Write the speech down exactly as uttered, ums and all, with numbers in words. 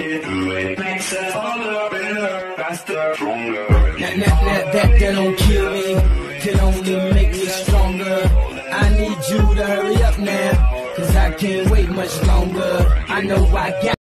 you do it makes us harder, better, faster, stronger. That, that, that, that, that don't kill me, can only make me stronger. I need you to hurry up now, cause I can't wait much longer. I know I got